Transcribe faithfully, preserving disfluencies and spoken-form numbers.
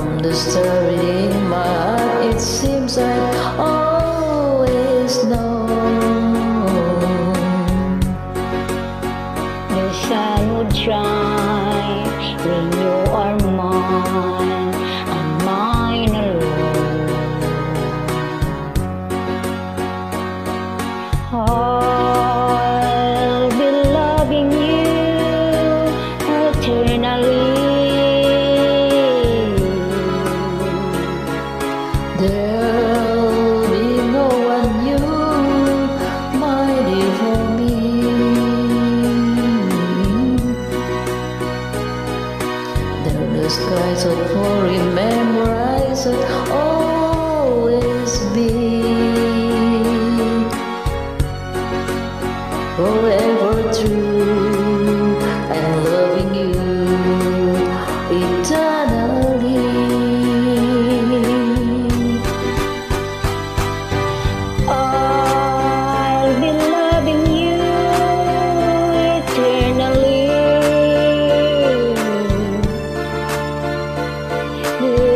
From the start in my heart, it seems I've always known the sun would shine when you are mine and mine alone. I'll be loving you eternally. There'll be no one new, my dear, for me. There are the skies of for remember I should always be forever true and loving you eternally. I'll be loving you eternally.